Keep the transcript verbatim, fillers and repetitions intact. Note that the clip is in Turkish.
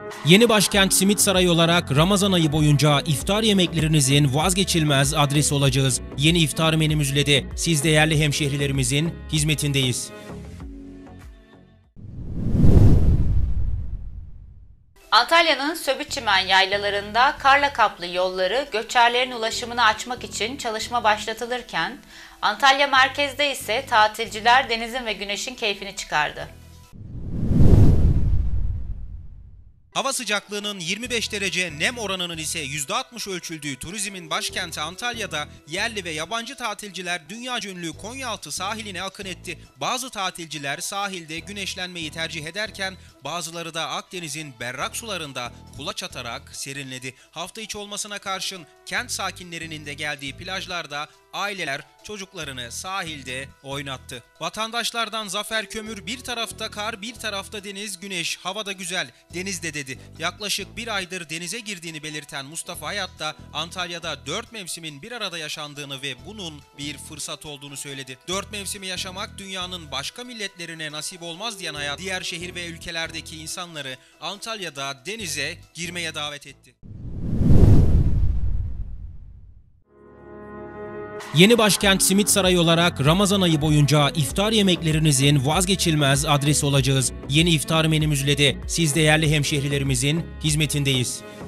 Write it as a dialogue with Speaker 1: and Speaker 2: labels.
Speaker 1: Yeni başkent Simit Sarayı olarak Ramazan ayı boyunca iftar yemeklerinizin vazgeçilmez adresi olacağız. Yeni iftar menümüzle de siz değerli hemşehrilerimizin hizmetindeyiz.
Speaker 2: Antalya'nın Söbütçümen yaylalarında karla kaplı yolları göçerlerin ulaşımını açmak için çalışma başlatılırken, Antalya merkezde ise tatilciler denizin ve güneşin keyfini çıkardı.
Speaker 1: Hava sıcaklığının yirmi beş derece, nem oranının ise yüzde altmış ölçüldüğü turizmin başkenti Antalya'da yerli ve yabancı tatilciler dünyaca ünlü Konyaaltı sahiline akın etti. Bazı tatilciler sahilde güneşlenmeyi tercih ederken bazıları da Akdeniz'in berrak sularında kulaç atarak serinledi. Hafta içi olmasına karşın kent sakinlerinin de geldiği plajlarda aileler çocuklarını sahilde oynattı. Vatandaşlardan Zafer Kömür bir tarafta kar, bir tarafta deniz, güneş, havada güzel, denizde dedi. Yaklaşık bir aydır denize girdiğini belirten Mustafa Hayat da Antalya'da dört mevsimin bir arada yaşandığını ve bunun bir fırsat olduğunu söyledi. Dört mevsimi yaşamak dünyanın başka milletlerine nasip olmaz diyen Hayat, diğer şehir ve ülkelerdeki insanları Antalya'da denize girmeye davet etti. Yeni başkent Simit Sarayı olarak Ramazan ayı boyunca iftar yemeklerinizin vazgeçilmez adresi olacağız. Yeni iftar menümüzle de siz değerli hemşehrilerimizin hizmetindeyiz.